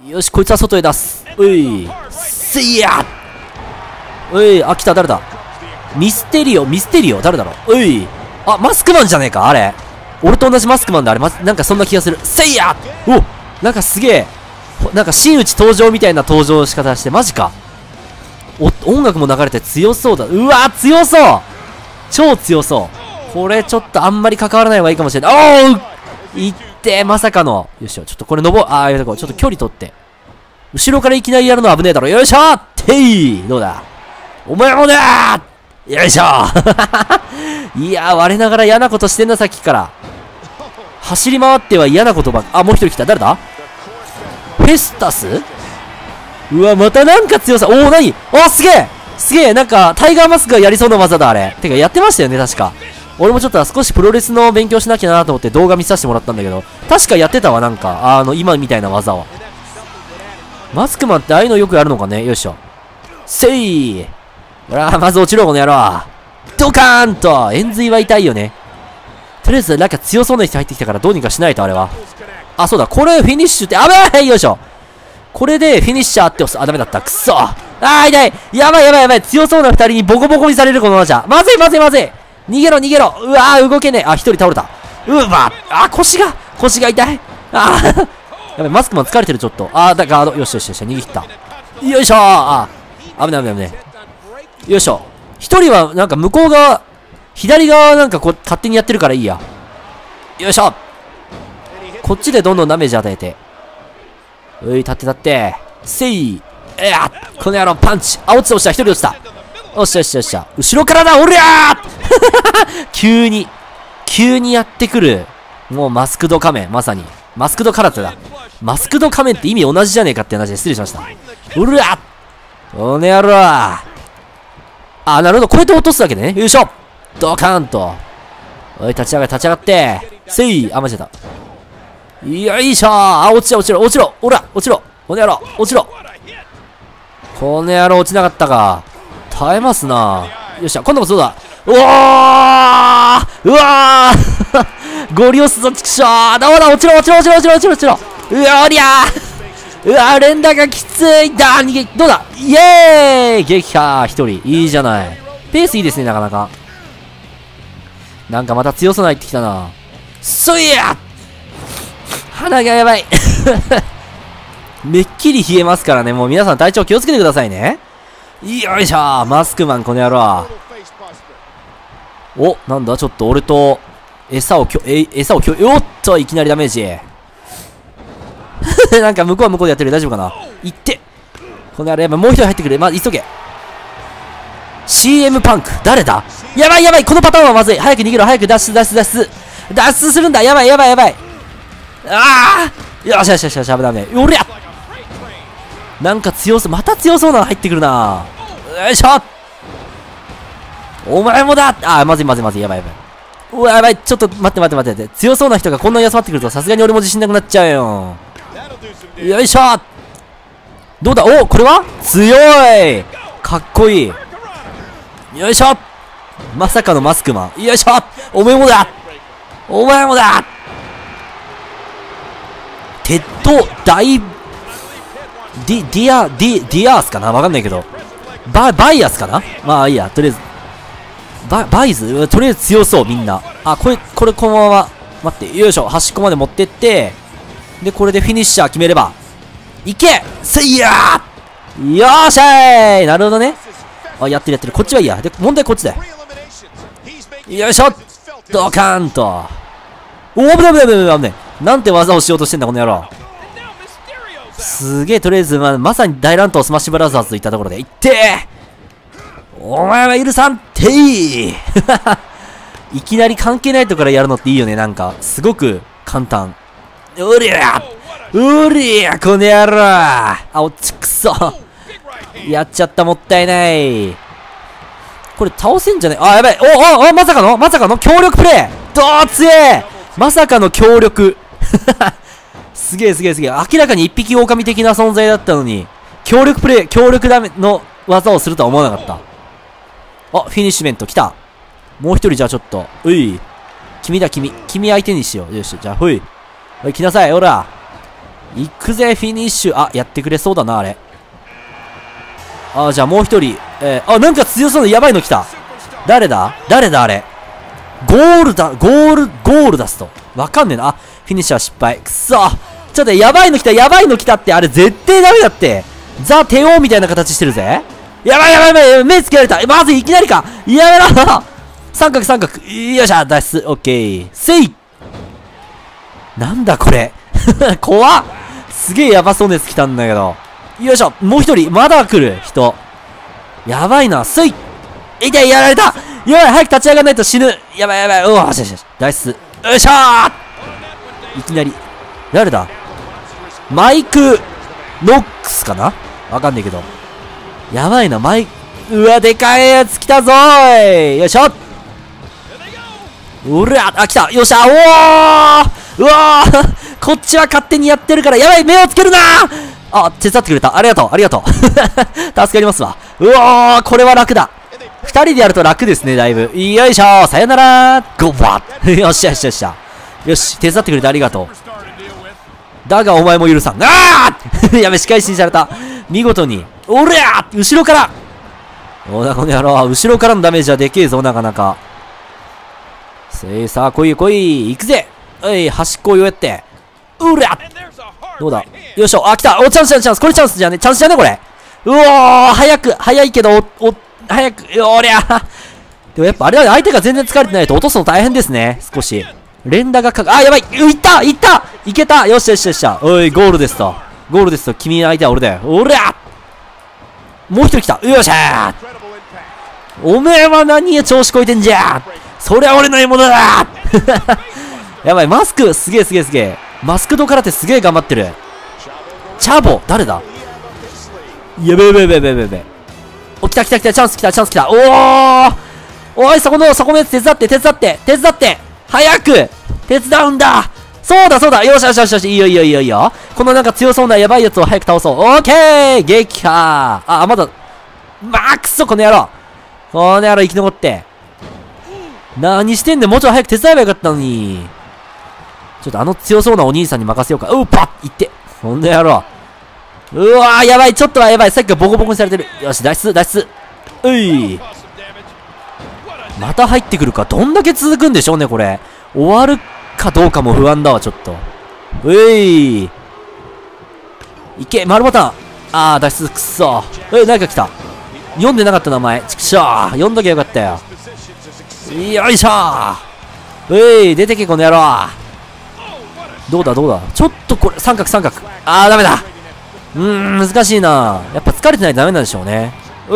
よし、こいつは外へ出す。うい。せいや。うい。あ、来た、誰だ。ミステリオ、誰だろう。うい。あ、マスクマンじゃねえか、あれ。俺と同じマスクマンだ、あれ。なんかそんな気がする。せいや。お、なんかすげえ。なんか真打ち登場みたいな登場の仕方して、マジか。音楽も流れて強そうだ。うわ、強そう。超強そう。これちょっとあんまり関わらない方がいいかもしれない。おお、いってまさかの。よいしょ、ちょっとこれちょっと距離取って。後ろからいきなりやるのは危ねえだろ。よいしょてい、どうだ、お前もだー、よいしょいやー、我ながら嫌なことしてんな、さっきから。走り回っては嫌なことばっか。あ、もう一人来た。誰だ。フェスタス。うわ、またなんか強さ。おお、なに。あ、すげえすげえ。なんか、タイガーマスクがやりそうな技だ、あれ。てか、やってましたよね、確か。俺もちょっと少しプロレスの勉強しなきゃなと思って動画見させてもらったんだけど、確かやってたわ、なんか。今みたいな技は。マスクマンってああいうのよくやるのかね。よいしょ。せい。ほら、まず落ちろ、この野郎。ドカーンと。円髄は痛いよね。とりあえず、なんか強そうな人入ってきたからどうにかしないと、あれは。あ、そうだ、これフィニッシュって、あべえ、よいしょ。これでフィニッシャーって押す。あ、ダメだった。くそ。痛い。やばい。強そうな二人にボコボコにされる、このままじゃ。まずい。逃げろ。うわー、動けねえ。あ、一人倒れた。腰が痛い。やばい、マスクマン疲れてる、ちょっと。だから、よし、逃げ切った。よいしょー。危ない。よいしょ。一人は、なんか向こう側、左側なんか勝手にやってるからいいや。よいしょ。こっちでどんどんダメージ与えて。立って。せい。この野郎、パンチ。落ちた。一人落ちた。よっしゃ。後ろからだ、おりゃー急にやってくる。もうマスクド仮面、まさに。マスクド空手だ。マスクド仮面って意味同じじゃねえかって話で失礼しました。うるわこの野郎。なるほど、こうやって落とすわけね。よいしょドカーンと。おい、立ち上がって。せい。間違えた。よいしょ落ちろ。おら、落ちろ。この野郎、落ちろ。この野郎落ちなかったか。耐えますな。よっしゃ、今度もそうだ。うわーゴリ押すぞ、ちくしょー。どうだ、落ちろ。うわ、おりゃー。うわ、連打がきつい。逃げ、どうだ、イエーイ撃破、一人。いいじゃない。ペースいいですね、なかなか。なんかまた強そうな入ってきたな。そいや鼻がやばい。めっきり冷えますからね。もう皆さん体調気をつけてくださいね。よいしょー。マスクマン、この野郎。お、なんだ、ちょっと俺と、餌をおっと、いきなりダメージ。なんか向こうは向こうでやってる。大丈夫かな。行って。この野郎、やばい。もう一人入ってくれ。急げ。CM パンク。誰だ。やばい。このパターンはまずい。早く逃げろ。早く脱出するんだ。やばい。よし、危ない。おりゃなんか強そう、また強そうなの入ってくるな。よいしょお前もだ。まずい。やばい。うわ、やばい。ちょっと待って。強そうな人がこんなに集まってくると、さすがに俺も自信なくなっちゃうよ。よいしょどうだ。これは強い。かっこいい。よいしょまさかのマスクマン。よいしょお前もだ鉄塔大ディアースかなわかんないけど。バイアスかな。まあいいや、とりあえず。バイズとりあえず強そう、みんな。これこのまま、待って、よいしょ、端っこまで持ってって、で、これでフィニッシャー決めれば。いけせいやーよーしゃーいなるほどね。やってる。こっちはいいや。で、問題こっちだよ。よいしょドカーンと。危ない。なんて技をしようとしてんだ、この野郎。すげえ、とりあえず、まさに大乱闘スマッシュブラザーズといったところで、いってお前は許さんっていきなり関係ないところからやるのっていいよね、なんか。すごく簡単。うりゃこの野郎落ちくそやっちゃった、もったいない。これ倒せんじゃねやばい。まさかの協力プレイ強えまさかの協力すげえ。明らかに一匹狼的な存在だったのに、協力ダメの技をするとは思わなかった。フィニッシュメント来た。もう一人じゃあちょっと。君相手にしよう。よし、じゃあ、ほい。来なさい、おら。 行くぜ、フィニッシュ。あ、やってくれそうだな、あれ。あ、じゃあもう一人。あ、なんか強そうなやばいの来た。誰だあれ。ゴール出すと。わかんねえな。あ、フィニッシュは失敗。くそ。ちょっとやばいの来たって、あれ絶対ダメだって。ザ・テオみたいな形してるぜ。やばい、目つけられた。まずいきなりか。やめろ三角。よっしゃ、脱出。オッケー。せい。なんだこれ。怖っ。すげえやばそうなやつ来たんだけど。よいしょ。もう一人。まだ来る人。やばいな。せい。痛い、やられた。やばい、早く立ち上がらないと死ぬ。やばい。うわ、よし。脱出。よいしょー。いきなり。誰だマイク、ノックスかなわかんないけど。やばいな、うわ、でかいやつ来たぞーい。よいしょ。うら、あ、来た。よっしゃ、うわーこっちは勝手にやってるから、やばい、目をつけるなー。あ、手伝ってくれた。ありがとう。助かりますわ。うわー、これは楽だ。二人でやると楽ですね、だいぶ。よいしょ、さよなら。ゴッバッ。よっしゃ。よし、手伝ってくれてありがとう。だがお前も許さん。やべ、仕返しにされた。見事に。おりゃー後ろからおなこの野郎、後ろからのダメージはでけえぞ、なかなか。さあ、来い。行くぜ。端っこをよやって。うりゃどうだよいしょ。あ、来た。チャンス。これチャンスじゃねこれ。うおー早いけど、早く、おりゃでもやっぱあれは相手が全然疲れてないと落とすの大変ですね。少し。連打があ、やばいいったいけたよっしゃ。おい、ゴールですと。君の相手は俺だよ。おりゃもう一人来た。よっしゃおめえは何や調子こいてんじゃそりゃ俺の獲物だやばい、マスクすげえ。マスクド空手すげえ頑張ってる。チャボ誰だやべえ。お、来た。チャンス来た。おい、そこのやつ手伝って。早く手伝うんだ。そうだ。よし。いいよ。このなんか強そうなやばいやつを早く倒そう。オーケー撃破。あ、まだ。くそ、この野郎生き残って。何してんだよ。もうちょい早く手伝えばよかったのに。ちょっと強そうなお兄さんに任せようか。パッいって。この野郎。うわー、やばい。ちょっとはやばい。さっきからボコボコにされてる。よし、脱出。また入ってくるか。どんだけ続くんでしょうね、これ。終わるかどうかも不安だわ、ちょっと。いけ、丸ボタン。脱出、くそ。なんか来た。読んでなかった名前。ちくしょー。読んどきゃよかったよ。よいしょー。出てけ、この野郎。どうだちょっとこれ、三角。ダメだ。難しいな。やっぱ疲れてないとダメなんでしょうね。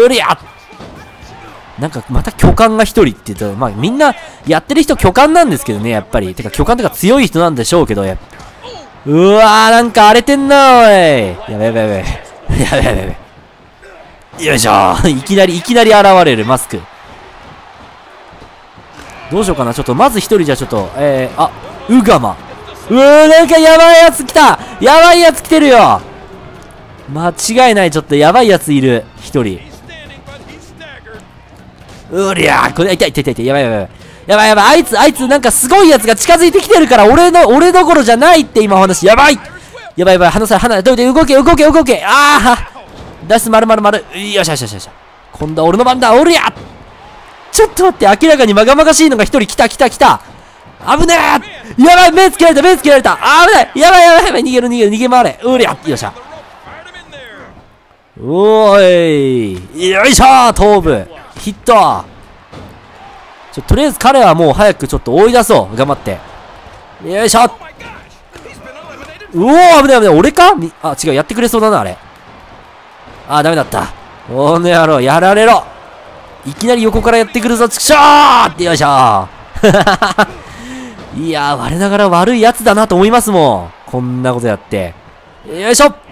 なんかまた巨漢が一人って言うと、まあみんなやってる人巨漢なんですけどね、やっぱり。てか巨漢とか強い人なんでしょうけど、うわー、なんか荒れてんな、おい。やべ。よいしょいきなり現れるマスク。どうしようかな。ちょっとまず一人じゃちょっと、ウガマ。なんかやばいやつ来た。やばいやつ来てるよ。間違いない。ちょっとやばいやついる。一人。これ痛い。やばい。あいつなんかすごいやつが近づいてきてるから、俺どころじゃないって今お話。やばい。離れ。動け。出す、丸。よし。今度は俺の番だ。ちょっと待って、明らかにまがまがしいのが一人来た。危ねえ。やばい、目つけられた。危ない。やばい。逃げ回れ。よっしゃ。よいしょー、頭部。ヒット。とりあえず彼はもう早くちょっと追い出そう。頑張って。よいしょ。危ない。俺か違う、やってくれそうだな、あれ。ダメだった。おの野郎、やられろ。いきなり横からやってくるぞ、ちくしょーって。よいしょー。いやー、我ながら悪いやつだなと思いますもん。こんなことやって。よいしょ。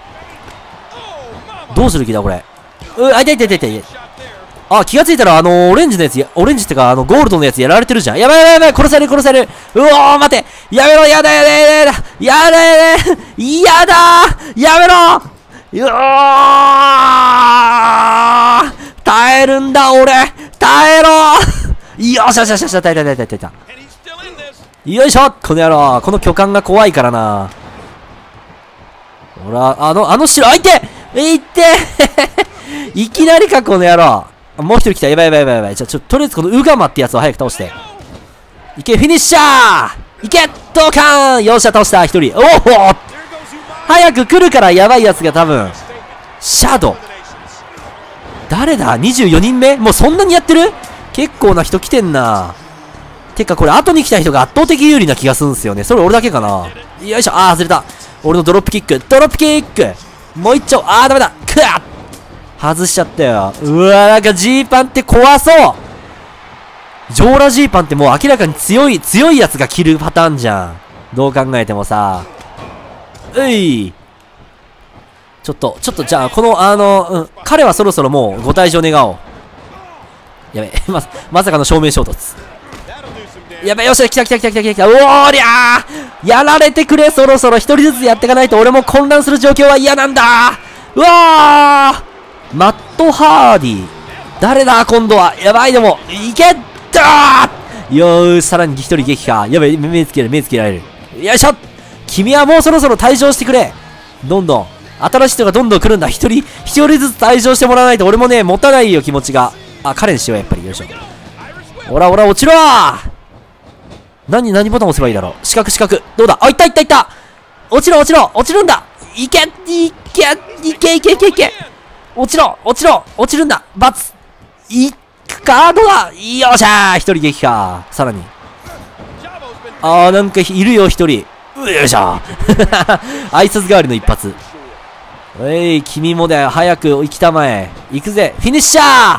どうする気だ、これ。痛い。気がついたら、オレンジってか、ゴールドのやつやられてるじゃん。やばい。殺される。待て。やめろ、やだ。やめろ。耐えるんだ、俺。耐えろ。よし。耐えた。よいしょ。この野郎。この巨漢が怖いからな。 ほら、あの白、あ、いていっていきなりか、この野郎。もう一人来た。やばいやばいやばいやばい。とりあえずこのウガマってやつを早く倒して。いけ、フィニッシャーいけ、ドカーンよっしゃ、倒した、一人。おお早く来るから、やばいやつが多分。シャドウ。誰だ ?24 人目もうそんなにやってる？結構な人来てんな。てかこれ後に来た人が圧倒的有利な気がするんすよね。それ俺だけかな。よいしょ。あー、外れた。俺のドロップキック。ドロップキックもう一丁。あー、ダメだ。くわっ外しちゃったよ。うわー、なんかジーパンって怖そう。ジョーラジーパンってもう明らかに強いやつが着るパターンじゃん。どう考えてもさ。うい。ちょっと、じゃあ、この、彼はそろそろもうご退場願おう。やべ、まさかの正面衝突。やべ、よっしゃ、来た。おーりゃーやられてくれ、そろそろ一人ずつやっていかないと俺も混乱する状況は嫌なんだ。うわーマット・ハーディ。誰だ、今度は。やばい、でも、いけったーよーし、さらに一人撃破。やべ、目つけられる。よいしょ君はもうそろそろ退場してくれ。どんどん。新しい人がどんどん来るんだ。一人ずつ退場してもらわないと俺もね、持たないよ、気持ちが。あ、彼にしよう、やっぱり。よいしょ。おら、落ちろー何ボタン押せばいいだろう。四角。どうだあ、いった落ちるんだいけ落ちるんだバツいくかどうだよっしゃー一人撃破さらに。あー、なんかいるよ、一人。よいしょ挨拶代わりの一発。君もだよ、早く行きたまえ。行くぜ、フィニッシャ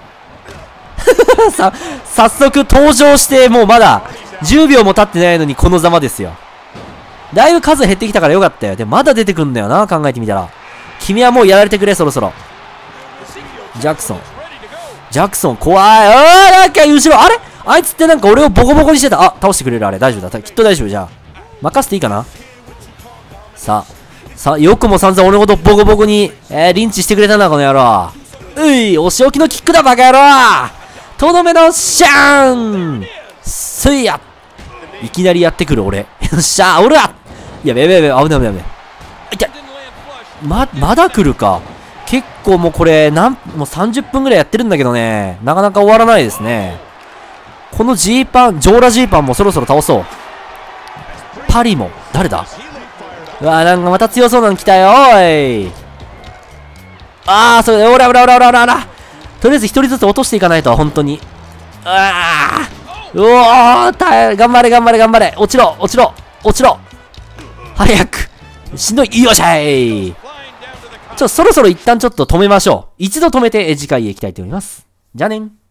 ー早速登場して、もうまだ10秒も経ってないのにこのざまですよ。だいぶ数減ってきたからよかったよ。でもまだ出てくんだよな、考えてみたら。君はもうやられてくれ、そろそろ。ジャクソン、怖い。なんか後ろ、あれあいつってなんか俺をボコボコにしてた。あ、倒してくれる、あれ。大丈夫だ。きっと大丈夫、じゃあ。任せていいかな。さあ、よくも散々俺のことボコボコに、リンチしてくれたな、この野郎。お仕置きのキックだ、バカ野郎とどめのシャーンすいやいきなりやってくる、俺。よっしゃー、おらやべ、危ない。いけまだ来るか。結構もうこれ、もう30分ぐらいやってるんだけどね。なかなか終わらないですね。このジョーラジーパンもそろそろ倒そう。パリも、誰だうわー、なんかまた強そうなの来たよ、おい。あー、それで、おら。とりあえず一人ずつ落としていかないと、本当に。うおー、頑張れ。落ちろ。早く。しんどい。よっしゃい。そろそろ一旦ちょっと止めましょう。一度止めて、次回へ行きたいと思います。じゃあねん。